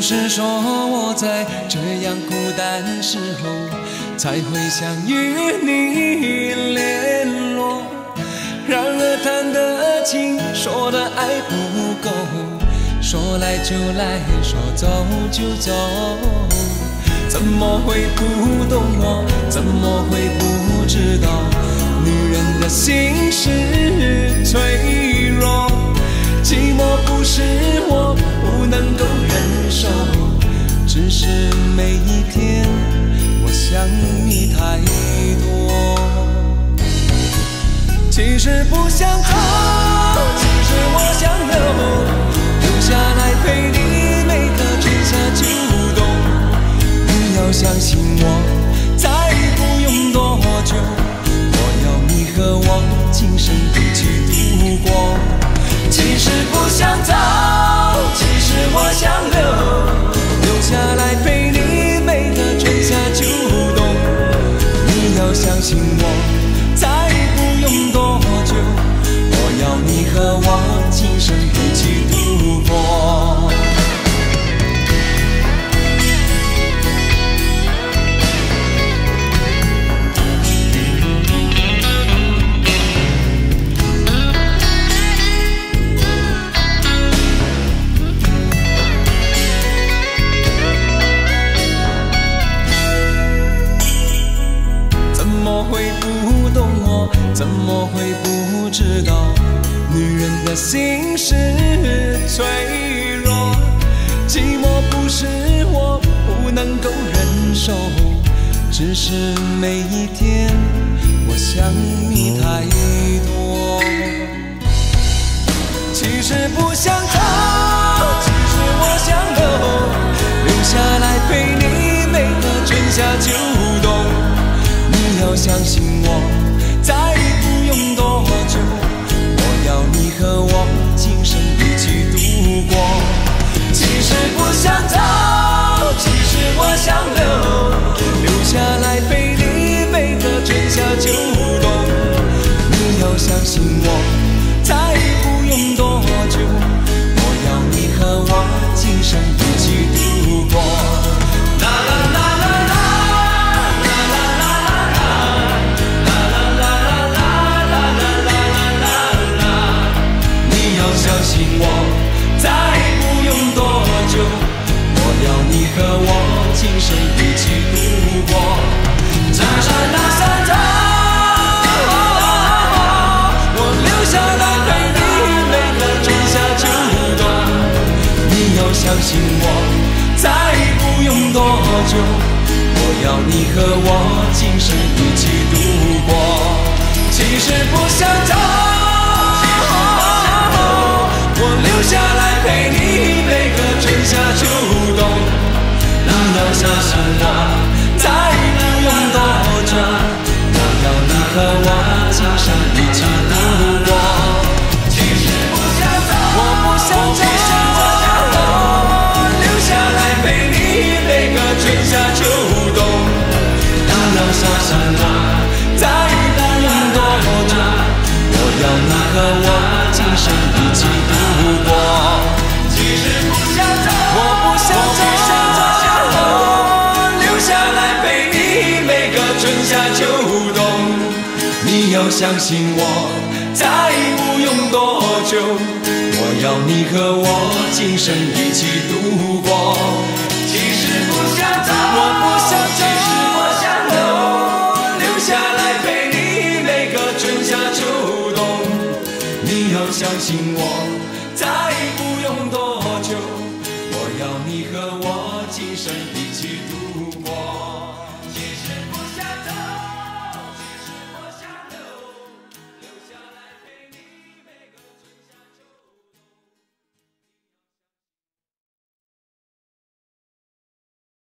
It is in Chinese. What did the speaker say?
是说我在这样孤单时候才会想与你联络。然而谈的情，说的爱不够，说来就来，说走就走。怎么会不懂我？怎么会不知道？女人的心是脆弱，寂寞不是我不能够忍受，只是每一天我想你太多。其实不想走，其实我想留下来陪你每个春夏秋冬。你要相信我，再不用多久，我要你和我今生一起度过。其实不想走，其实我想留下来陪你每个春夏秋冬。你要相信我，再不用多久，我要你和我今生一起度过。怎么会不知道？女人的心是脆弱，寂寞不是我不能够忍受，只是每一天我想你太多。其实不想走，其实我想留下来陪你每个春夏秋冬。你要相信我，再不用多久，我要你和我今生一起度过。其实不想走，其实我想留下来陪你每个春夏秋冬。你要相信我，再不用多久，我要你和我今生一起度过。啦啦啦啦啦。相信我，再不用多久，我要你和我今生一起度过。只是不想走，我留下来陪你每个春夏秋冬。你要相信我，再不用多久，我要你和我今生一起度过。其实不想走，我留下来陪你每个春夏秋冬。你要相信我，再不用多久，我要你和我今生一起度过。其实不想走，我不想走，留下来陪你每个春夏秋冬。你要相信我，再不用多久，我要你和我今生一起度过。其实不想走，我不想走，留下来陪你每个春夏秋冬。你要相信我，再不用多久，我要你和我今生一起度过。其实不想走，我不想走，其实我想留下来陪你每个春夏秋冬。你要相信我，